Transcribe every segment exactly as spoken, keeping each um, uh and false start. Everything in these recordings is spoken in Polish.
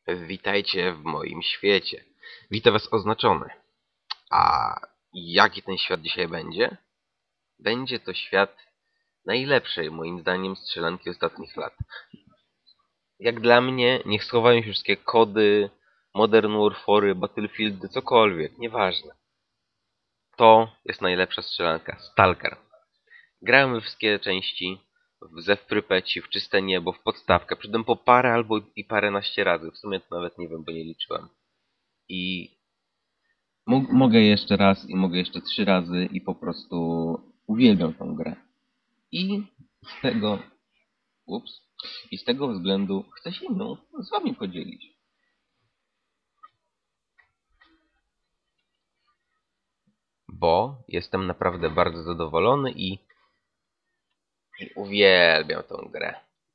Witajcie w moim świecie. Witam was oznaczony. A jaki ten świat dzisiaj będzie? Będzie to świat najlepszej, moim zdaniem, strzelanki ostatnich lat. Jak dla mnie, niech schowają się wszystkie kody, Modern Warfare, Battlefield, cokolwiek, nieważne. To jest najlepsza strzelanka. Stalker. Grałem we wszystkie części, w Zew Prypeci, w Czyste Niebo, w Podstawkę. Przyszedłem po parę albo i paręnaście razy. W sumie to nawet nie wiem, bo nie liczyłem. I Mog- mogę jeszcze raz i mogę jeszcze trzy razy i po prostu uwielbiam tą grę. I z tego... Ups. I z tego względu chcę się nią z wami podzielić. bo jestem naprawdę bardzo zadowolony i, i uwielbiam tą grę.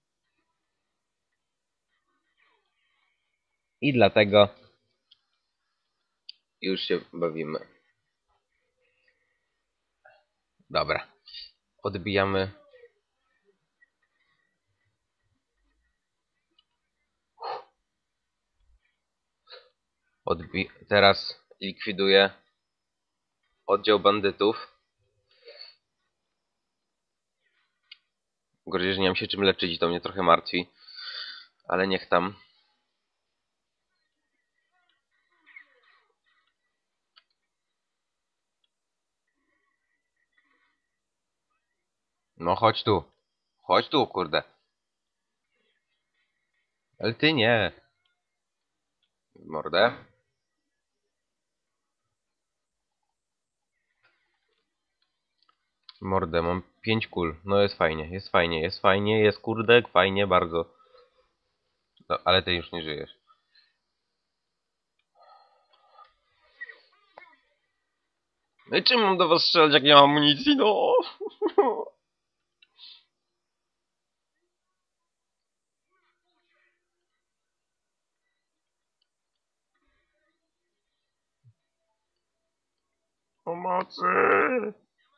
I dlatego już się bawimy. Dobra. Odbijamy. Odbi Teraz likwiduję oddział bandytów. Gorzej, że nie mam się czym leczyć i to mnie trochę martwi. Ale niech tam. No chodź tu. Chodź tu, kurde. Ale ty nie. Mordę. Mordę, mam pięć kul. No jest fajnie, jest fajnie, jest fajnie, jest kurde, fajnie, bardzo. No, ale ty już nie żyjesz. No i czym mam do was strzelać, jak nie mam amunicji, no? Pomocy!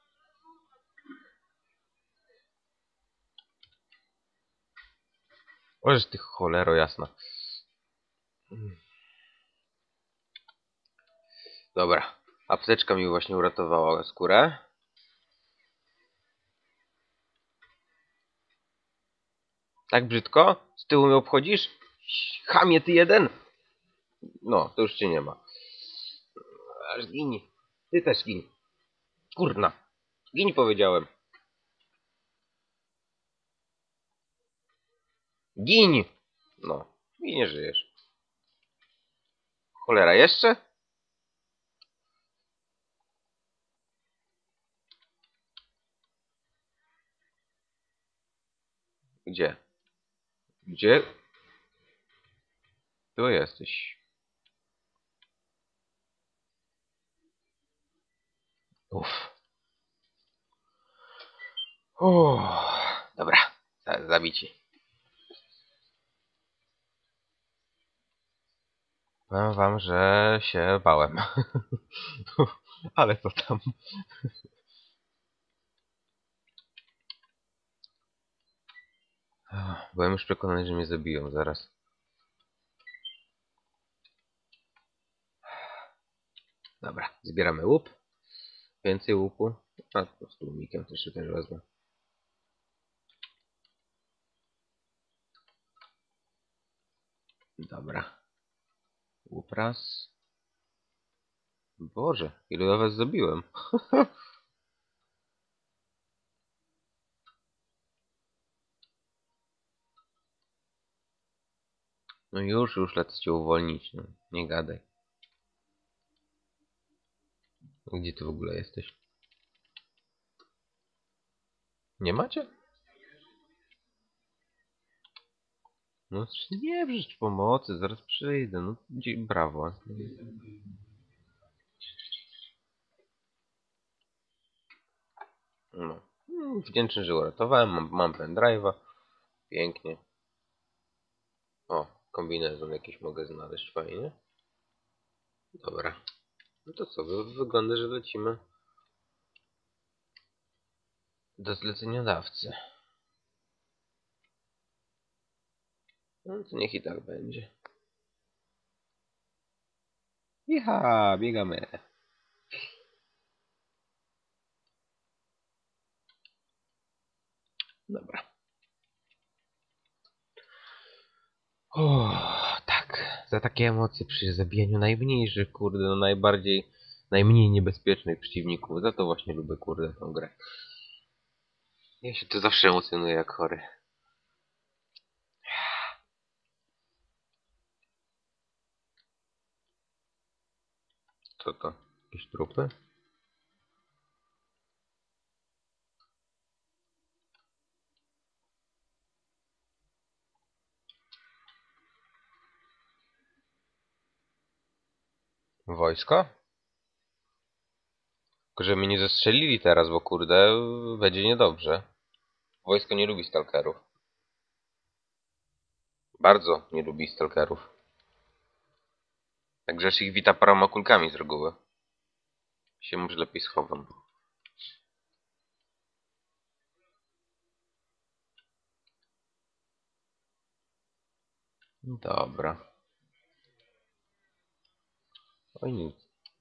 Ożeż ty cholero jasna. Dobra. Apteczka mi właśnie uratowała skórę. Tak brzydko? Z tyłu mnie obchodzisz? Chamie ty jeden! No, to już cię nie ma. Aż gin. Ty też gin. Kurna. Gin powiedziałem. Gin! No. I nie żyjesz. Cholera, jeszcze? Gdzie? Gdzie? Tu jesteś. Uff. Uff. Dobra. Zabici. Powiem wam, że się bałem. Ale co tam? Byłem już przekonany, że mnie zabiją zaraz. Dobra, zbieramy łup. Więcej łupu. A to z tłumikiem też się też wezmę. Dobra. Łup raz. Boże, ile ja was zabiłem. No już, już lecę cię uwolnić. No, nie gadaj. Gdzie ty w ogóle jesteś? Nie macie? No nie wrzeć pomocy, zaraz przyjdę. No gdzie, brawo. No. Mm, Wdzięczny, że uratowałem. Mam, mam pendrive'a. Pięknie. O, kombinezon jakiś mogę znaleźć. Fajnie. Dobra. No to co? Wy- Wygląda, że lecimy do zleceniodawcy. No to niech i tak będzie. Iha, biegamy. Dobra. O, tak. Za takie emocje przy zabijaniu najmniejszych, kurde, no najbardziej, najmniej niebezpiecznych przeciwników. Za to właśnie lubię, kurde, tę grę. Ja się to zawsze emocjonuję jak chory. Co to? Jakieś trupy? Wojsko? Tylko żeby mnie nie zastrzelili teraz, bo kurde, będzie niedobrze. Wojsko nie lubi stalkerów. Bardzo nie lubi stalkerów. Także ich wita paroma kulkami z reguły. Się może lepiej schowam. Dobra. Oj nic.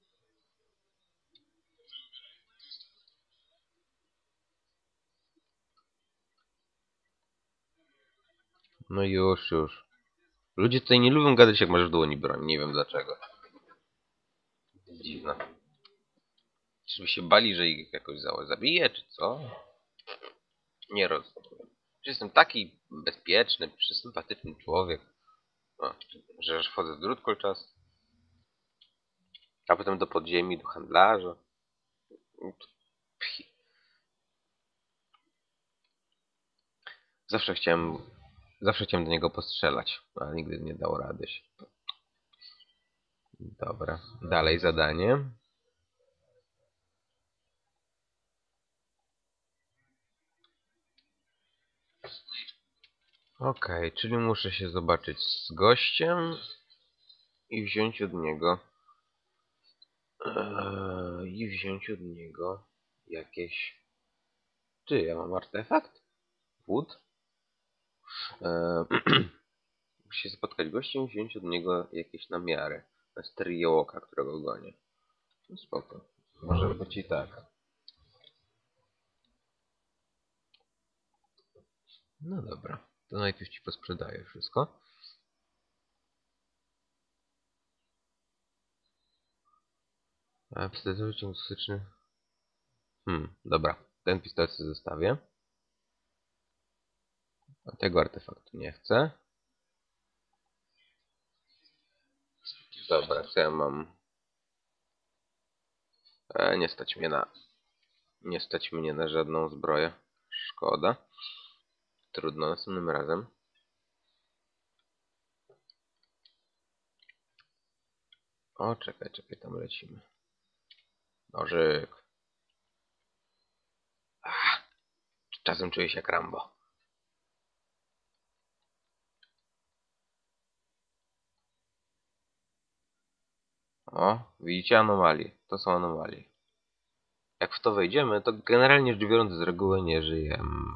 No już, już. Ludzie tutaj nie lubią gadać jak masz w dłoni broń. Nie wiem dlaczego. Dziwne. Czyżby się bali, że ich jakoś za- zabije, czy co? Nie rozumiem. Że jestem taki bezpieczny, sympatyczny człowiek. O, że aż wchodzę w drut kolczasty. A potem do podziemi, do handlarza. Pchi. Zawsze chciałem... Zawsze chciałem do niego postrzelać, ale nigdy nie dało rady się. Dobra. Dalej zadanie. Okej, okay, czyli muszę się zobaczyć z gościem i wziąć od niego eee, i wziąć od niego jakieś... Ty, ja mam artefakt? Wód? Eee, muszę się spotkać z gościem i wziąć od niego jakieś namiary na stryjołoka, którego gonię. No spoko. Może być i tak. No dobra. To najpierw ci posprzedaję wszystko. A pistolet ciągostyczny. Hmm, dobra. Ten pistolet sobie zostawię. A tego artefaktu nie chcę. Dobra, co ja mam? E, nie stać mnie na... Nie stać mnie na żadną zbroję. Szkoda. Trudno, następnym razem. O, czekaj, czekaj, tam lecimy. Nożyk. Ach, czasem czuję się jak Rambo. O, widzicie anomalie. To są anomalie. Jak w to wejdziemy, to generalnie rzecz biorąc z reguły nie żyjemy.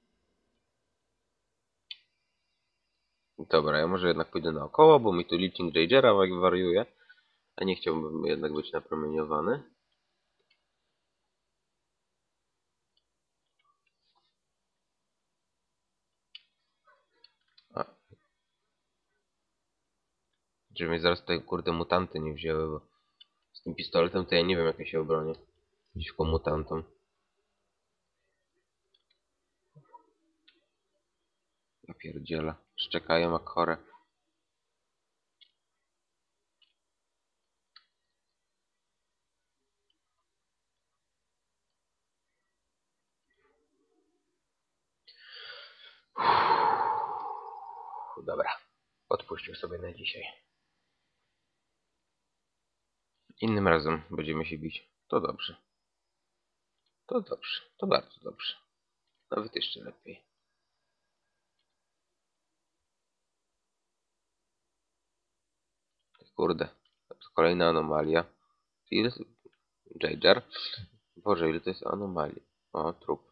Dobra, ja może jednak pójdę naokoło, bo mi tu licznik Ragera wariuje. A nie chciałbym jednak być napromieniowany. A, żeby mnie zaraz tutaj kurde mutanty nie wzięły, bo z tym pistoletem to ja nie wiem jak ja się obronię. Przeciwko mutantom. Ja pierdzielę. Szczekają jak chore. Dobra. Odpuścił sobie na dzisiaj. Innym razem będziemy się bić. To dobrze. To dobrze. To bardzo dobrze. Nawet jeszcze lepiej. Kurde. To kolejna anomalia. Ile jest... Jager? Boże, ile to jest anomalii. O, trup.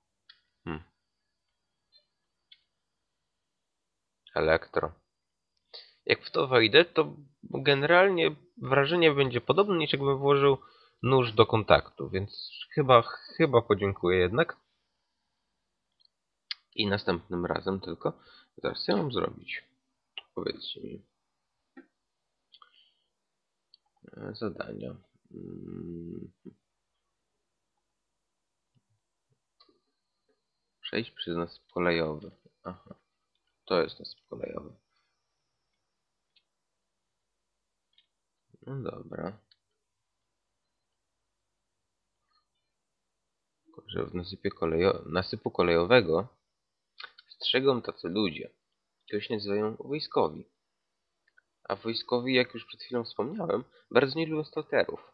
Hmm. Elektro. Jak w to wejdę, to generalnie wrażenie będzie podobne, niż jakbym włożył nóż do kontaktu, więc chyba, chyba podziękuję jednak. I następnym razem tylko. Zaraz, co ja mam zrobić? Powiedzcie mi. Zadania. Hmm. Przejść przez nasip kolejowy. Aha. To jest nasip kolejowy. No dobra. Że w nasypie kolejo nasypu kolejowego strzegą tacy ludzie. To się nazywają wojskowi. A wojskowi, jak już przed chwilą wspomniałem, bardzo nie lubią stalkerów.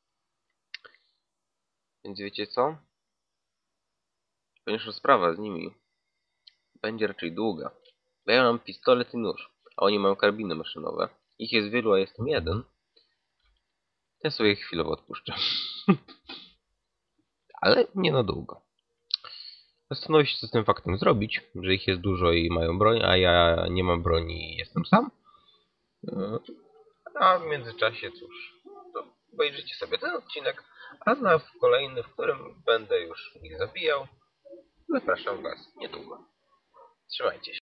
Więc wiecie co? Ponieważ rozprawa z nimi będzie raczej długa. Bo ja mam pistolet i nóż, a oni mają karabiny maszynowe. Ich jest wielu, a jestem jeden. Ja sobie chwilowo odpuszczę. Ale nie na długo. Zastanowię się, co z tym faktem zrobić, że ich jest dużo i mają broń, a ja nie mam broni i jestem sam. A w międzyczasie, cóż, to obejrzyjcie sobie ten odcinek, a na kolejny, w którym będę już ich zabijał, zapraszam Was niedługo. Trzymajcie się.